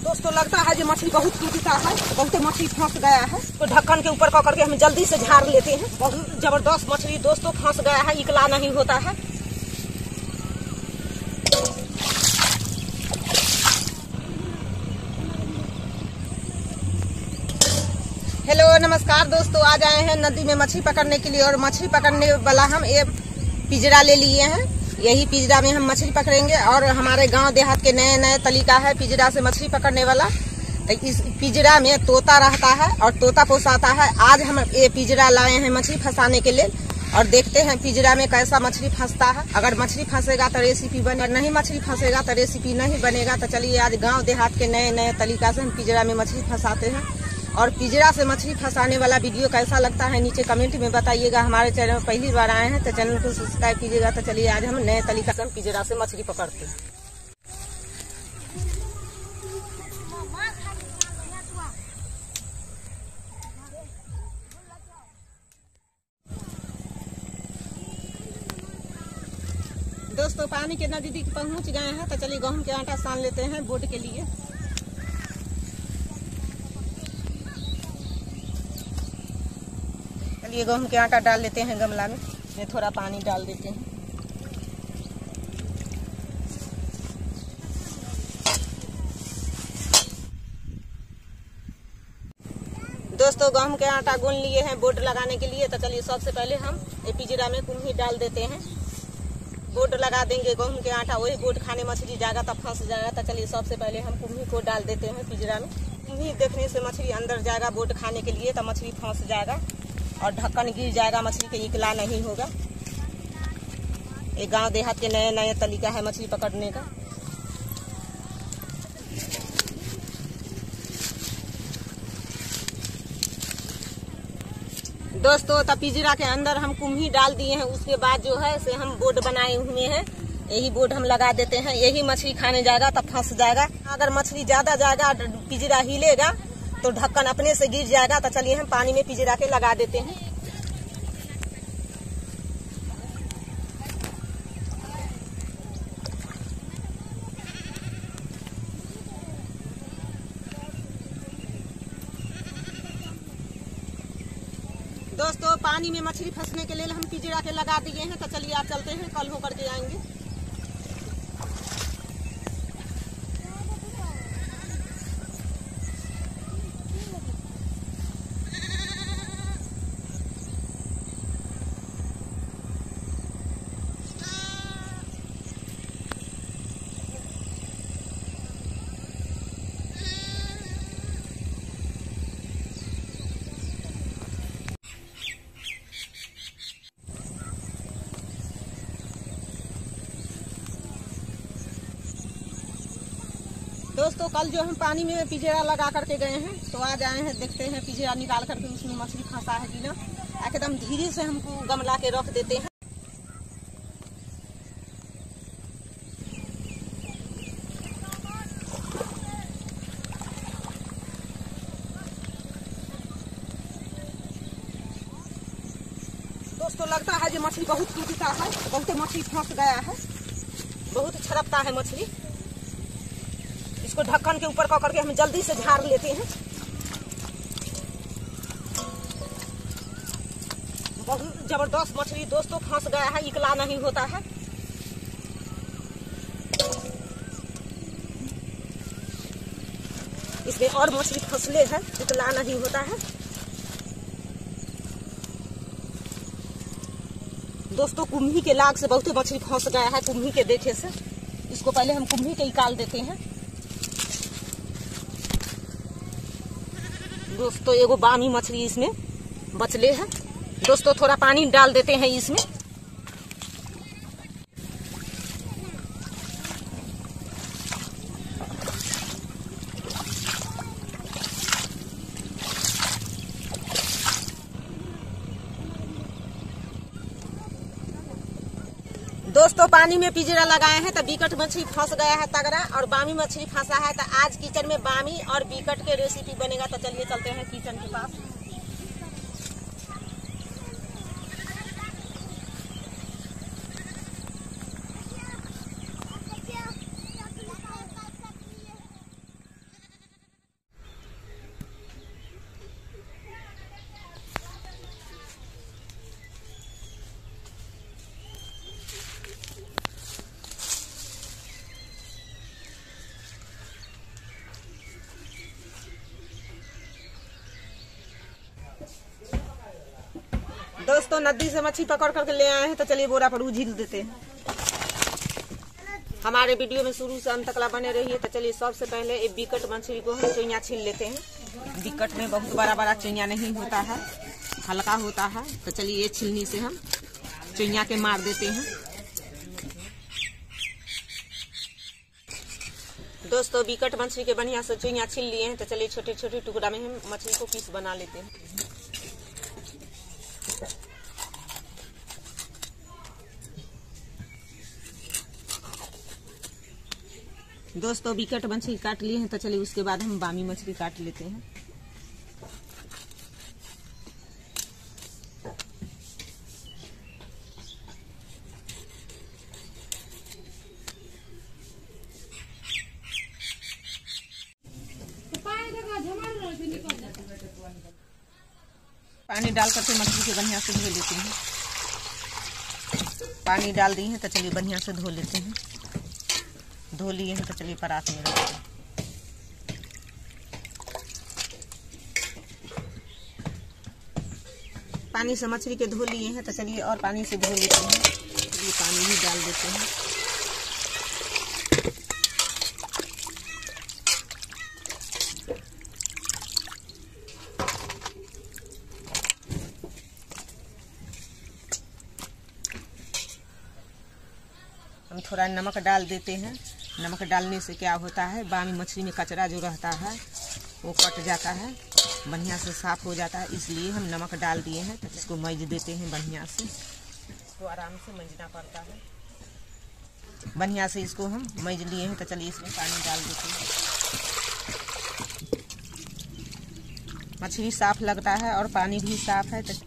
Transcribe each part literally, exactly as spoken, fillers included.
दोस्तों लगता है जो मछली बहुत टूटता है, बहुत मछली फंस गया है, तो ढक्कन के ऊपर पकड़ के हम जल्दी से झाड़ लेते हैं। बहुत जबरदस्त मछली दोस्तों फंस गया है, इकला नहीं होता है। हेलो नमस्कार दोस्तों, आज आए हैं नदी में मछली पकड़ने के लिए और मछली पकड़ने वाला हम ये पिंजरा ले लिए हैं। यही पिंजरा में हम मछली पकड़ेंगे और हमारे गांव देहात के नए नए तरीका है पिंजरा से मछली पकड़ने वाला। तो इस पिंजरा में तोता रहता है और तोता पोसाता है। आज हम ये पिंजरा लाए हैं मछली फंसाने के लिए और देखते हैं पिंजरा में कैसा मछली फंसता है। अगर मछली फंसेगा तो रेसिपी बने, नहीं मछली फंसेगा तो रेसिपी नहीं बनेगा। तो चलिए आज गाँव देहात के नए नए तरीका से हम पिंजरा में मछली फंसाते हैं और पिंजरा से मछली फंसाने वाला वीडियो कैसा लगता है नीचे कमेंट में बताइएगा। हमारे चैनल में पहली बार आए हैं तो चैनल को सब्सक्राइब कीजिएगा। तो चलिए आज हम नए तरीका से हम पिंजरा से मछली पकड़ते हैं। दोस्तों पानी के नजदीक पहुंच गए हैं तो चलिए गेहूं के आटा सान लेते हैं बोट के लिए। ये गेहूं के आटा डाल लेते हैं गमला में, में थोड़ा पानी डाल देते हैं। दोस्तों गेहूं के आटा गूंद लिए हैं बोट लगाने के लिए। तो चलिए सबसे पहले हम ये पिंजरा में कुम्ही डाल देते हैं। बोट लगा देंगे गेहूं के आटा, वही बोट खाने मछली जाएगा तब फंस जाएगा। तो चलिए सबसे पहले हम कुम्ही को डाल देते हैं पिंजरा में। कुम्ही देखने से मछली अंदर जाएगा बोट खाने के लिए, तो मछली फंस जाएगा और ढक्कन गिर जाएगा, मछली के इकला नहीं होगा। ये गांव देहात के नए नए तरीका है मछली पकड़ने का। दोस्तों तब पिंजरा के अंदर हम कुम्ही डाल दिए हैं, उसके बाद जो है से हम बोट बनाए हुए हैं, यही बोट हम लगा देते हैं। यही मछली खाने जाएगा तब फंस जाएगा। अगर मछली ज्यादा जाएगा पिंजरा हिलेगा तो ढक्कन अपने से गिर जाएगा। तो चलिए हम पानी में पिंजरा के लगा देते हैं। दोस्तों पानी में मछली फंसने के लिए हम पिंजरा के लगा दिए हैं। तो चलिए आप चलते हैं, कल होकर के आएंगे। दोस्तों कल जो हम पानी में पिंजरा लगा करके गए हैं तो आज आए हैं, देखते हैं पिंजरा निकाल करके उसमें मछली फंसा है कि ना। एकदम धीरे से हमको गमला के रख देते हैं। दोस्तों लगता है जो मछली बहुत टूटता है, बहुत मछली फंस गया है, बहुत छरपता है मछली। इसको ढक्कन के ऊपर पकड़ के हम जल्दी से झाड़ लेते हैं। बहुत जबरदस्त मछली दोस्तों फंस गया है, इकला नहीं होता है। इसमें और मछली फंसले हैं, इकला नहीं होता है। दोस्तों कुम्ही के लाग से बहुत मछली फंस गया है, कुम्ही के देखे से। इसको पहले हम कुम्ही के निकाल देते हैं। दोस्तों एगो बामी मछली इसमें बचले है। दोस्तों थोड़ा पानी डाल देते हैं इसमें। दोस्तों पानी में पिंजरा लगाए हैं तो बिकट मछली फंस गया है तगड़ा और बामी मछली फंसा है। तो आज किचन में बामी और बिकट के रेसिपी बनेगा। तो चलिए चलते हैं किचन के पास। दोस्तों नदी से मछली पकड़ करके ले आए हैं, तो चलिए बोरा पर उझिल देते हैं। हमारे वीडियो में शुरू से अंत तक बने रहिए। तो चलिए सबसे पहले एक बिकट मछली को हम चुइया छील लेते हैं। बिकट में बहुत बड़ा बड़ा चुइया नहीं होता है, हल्का होता है। तो चलिए ये छिलनी से हम चुइया के मार देते हैं। दोस्तों बिकट मछली के बढ़िया से चुइया छील लिए हैं। तो चलिए छोटे छोटे टुकड़ा में हम मछली को पीस बना लेते हैं। दोस्तों बिकट मछली काट लिए हैं। तो चलिए उसके बाद हम बामी मछली काट लेते हैं। पानी डाल करके मछली के बढ़िया से धो लेते हैं। पानी डाल दिए हैं तो चलिए बढ़िया से धो लेते हैं। धो लिए हैं तो चलिए परात में रखते हैं। पानी से मछली के धो लिए हैं तो चलिए और पानी से धो लेते हैं। चलिए पानी भी डाल देते हैं। हम थोड़ा नमक डाल देते हैं। नमक डालने से क्या होता है, बामी मछली में कचरा जो रहता है वो कट जाता है, बढ़िया से साफ हो जाता है। इसलिए हम नमक डाल दिए हैं। तो इसको मैज देते हैं बढ़िया से। इसको आराम से मैजना पड़ता है। बढ़िया से इसको हम मैज लिए हैं। तो चलिए इसमें पानी डाल देते हैं। मछली साफ लगता है और पानी भी साफ है। तो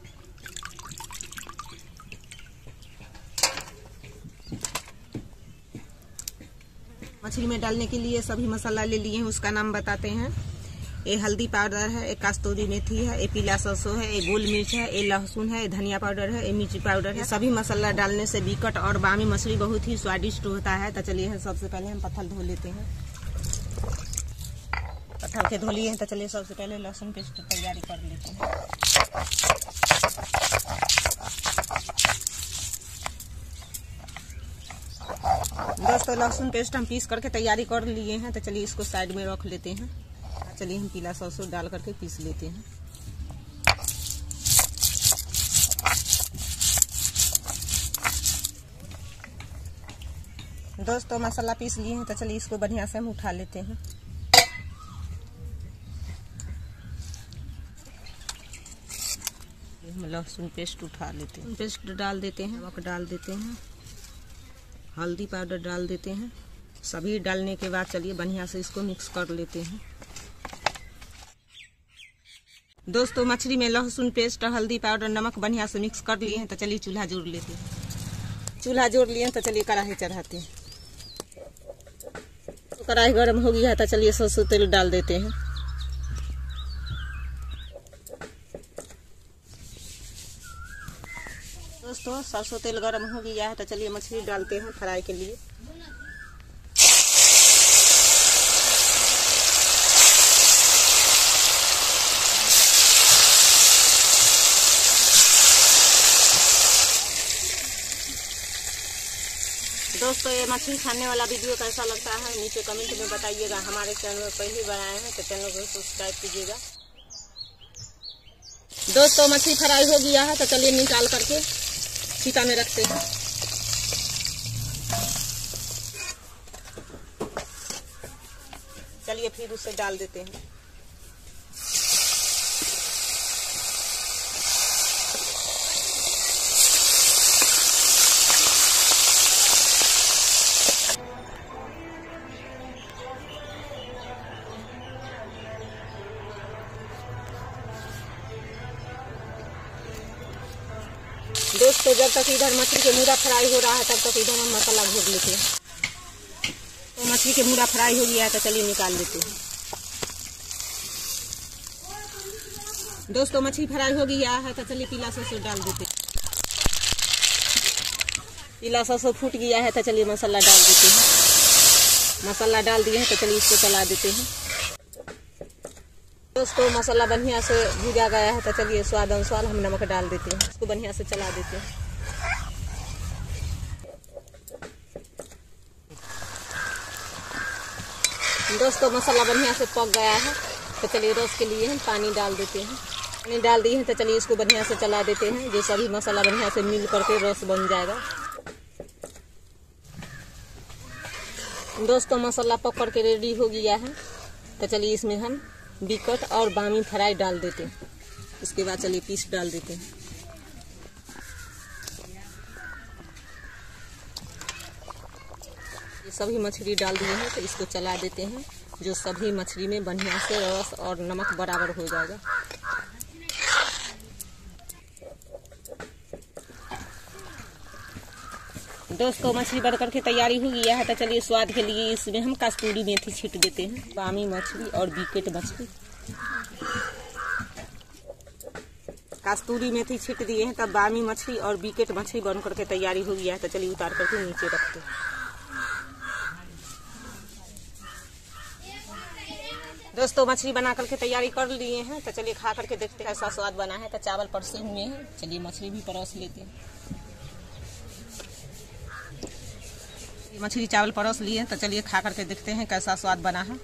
मछली में डालने के लिए सभी मसाला ले लिए हैं, उसका नाम बताते हैं। ये हल्दी पाउडर है, एक कस्तूरी मेथी है, ये पीला सरसों है, ये गोल मिर्च है, ये लहसुन है, ये धनिया पाउडर है, ये मिर्ची पाउडर है। सभी मसाला डालने से बिकट और बामी मछली बहुत ही स्वादिष्ट होता है। तो चलिए सबसे पहले हम पत्थर धो लेते हैं। पत्थर के धो लिए हैं। तो चलिए सबसे पहले लहसुन पेस्ट तैयारी कर लेते हैं। दोस्तों लहसुन पेस्ट हम पीस करके तैयारी कर लिए हैं। तो चलिए इसको साइड में रख लेते हैं। चलिए हम पीला सरसों डाल करके पीस लेते हैं। दोस्तों मसाला पीस लिए हैं। तो चलिए इसको बढ़िया से हम उठा लेते हैं। हम लहसुन पेस्ट उठा लेते हैं। पेस्ट डाल देते हैं, नमक डाल देते हैं, हल्दी पाउडर डाल देते हैं। सभी डालने के बाद चलिए बढ़िया से इसको मिक्स कर लेते हैं। दोस्तों मछली में लहसुन पेस्ट, हल्दी पाउडर, नमक बढ़िया से मिक्स कर लिए हैं। तो चलिए चूल्हा जोड़ लेते हैं। चूल्हा जोड़ लिए हैं। तो चलिए कढ़ाई चढ़ाते हैं। तो कढ़ाई गर्म हो गया है। तो चलिए सरसों तेल डाल देते हैं। दोस्तों सरसों तेल गर्म हो गया है। तो चलिए मछली डालते हैं फ्राई के लिए। दोस्तों ये मछली खाने वाला वीडियो कैसा लगता है नीचे कमेंट में बताइएगा। हमारे चैनल में पहली बार आए हैं तो चैनल को सब्सक्राइब कीजिएगा। दोस्तों मछली फ्राई हो गया है। तो चलिए निकाल करके छीका में रखते हैं। चलिए फिर उसे डाल देते हैं। दोस्तों जब तक इधर मछली के मूड़ा फ्राई हो रहा है तब तक इधर हम मसाला भून लेते हैं। तो मछली के मूड़ा फ्राई हो गया है। तो चलिए निकाल लेते हैं। दोस्तों मछली फ्राई हो गया है। तो चलिए पीला सरसों डाल देते हैं। पीला सरसों फूट गया है। तो चलिए मसाला डाल देते हैं। मसाला डाल दिए हैं। तो चलिए इसको चला देते हैं। दोस्तों मसाला बढ़िया से भुजा गया है, तो चलिए स्वाद अनुसार हम नमक डाल देते हैं। इसको बढ़िया से चला देते हैं। दोस्तों मसाला बढ़िया से पक गया है, तो चलिए रस के लिए हम पानी डाल देते हैं। पानी डाल दिए हैं, तो चलिए इसको बढ़िया से चला देते हैं, जो सभी मसाला बढ़िया से मिल करके रस बन जाएगा। दोस्तों मसाला पक करके रेडी हो गया है, तो चलिए इसमें हम बिकट और बामी फ्राई डाल देते हैं। इसके बाद चलिए पीस डाल देते हैं। ये सभी मछली डाल दिए हैं, तो इसको चला देते हैं, जो सभी मछली में बढ़िया से रस और नमक बराबर हो जाएगा। दोस्तों मछली बन करके तैयारी हो गया है, तो चलिए स्वाद के लिए इसमें हम कस्तूरी मेथी छींट देते हैं। बामी मछली और बिकेट मछली, कस्तूरी मेथी छींट दिए हैं, तब बामी मछली और बिकेट मछली बन करके तैयारी हो गया है, तो चलिए उतार करके नीचे रखते हैं। दोस्तों मछली बना करके तैयारी कर लिए हैं, तो चलिए खा करके देखते हैं कैसा स्वाद बना है। तो चावल परसे हुए हैं, चलिए मछली भी परोस लेते हैं। मछली चावल परोस लिए, तो चलिए खा करके देखते हैं कैसा स्वाद बना है।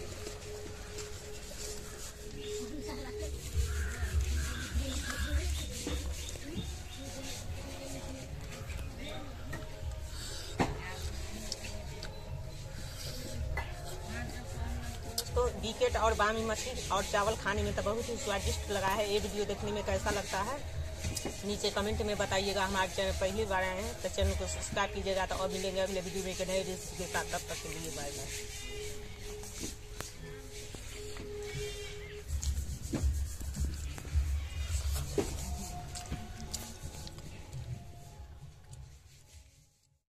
तो बिकेट और बामी मछली और चावल खाने में तो बहुत ही स्वादिष्ट लगा है। ये वीडियो देखने में कैसा लगता है नीचे कमेंट में बताइएगा। हमारे चैनल पहली बार आए हैं, तो चैनल को सब्सक्राइब कीजिएगा। तो और मिलेंगे अगले वीडियो में एक नए रेसिपी के साथ। तब तक के लिए बाय बाय।